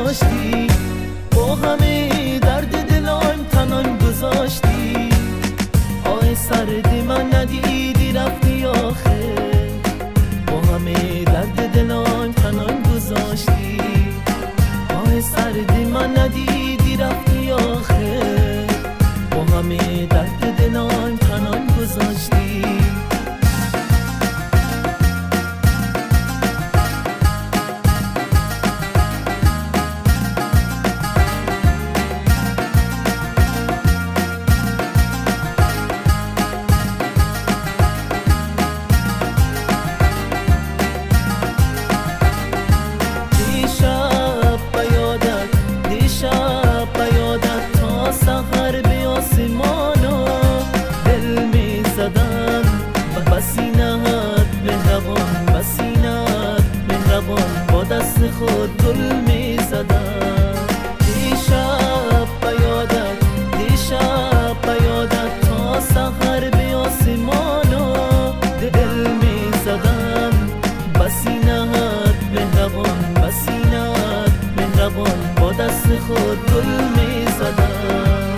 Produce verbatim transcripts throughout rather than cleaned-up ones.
نداشتی، با همه درد دلایم تنان گذاشتی. آه سرد من ندیدی رفتی آخه، با همه درد دلایم تنان گذاشتی. آه سرد من ندیدی رفتی آخه، با همه درد دلایم تنان گذاشتی. با دست خود گل می زدم. دیشب بیادت دیشب بیادت تا سحر به آسمانا دل می زدم. بسی نهد مهربان بسی نهد مهربان با دست خود گل می زدم.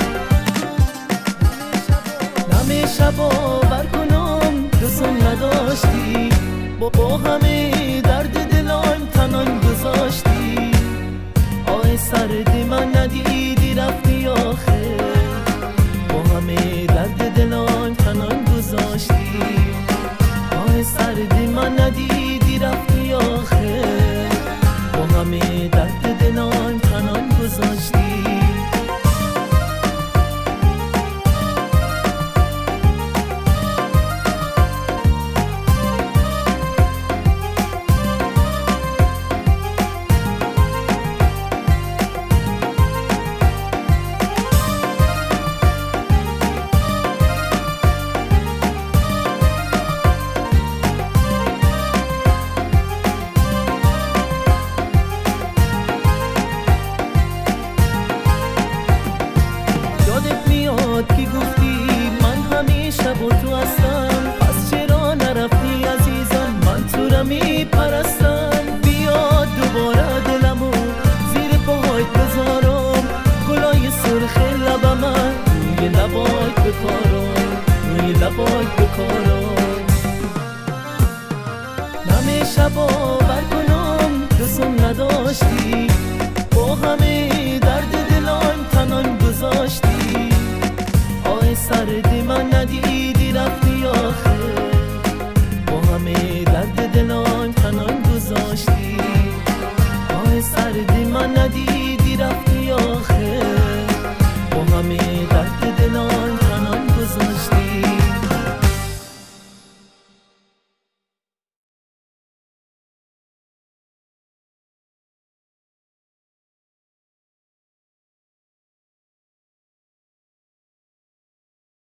نمیشه باور کنم دوستم نداشتی، با, با همه درد دلایم تنان گذاشتی. آه سرد من ندیدی رفتی آخه، با همه درد دلایم تنان گذاشتی. آه سرد من ندیدی رفتی آخه، با همه درد دلایم تنان گذاشتی. که گفتی من همیشه با تو هستم، پس چرا نرفتی عزیزم من تو را می پرستم. بیا دوباره دلمو زیر پاهایت بذارم، گلای سرخ لبم روی لبایت بکارم روی لبایت بکارم. نمیشه باور کنم دوستم نداشتی،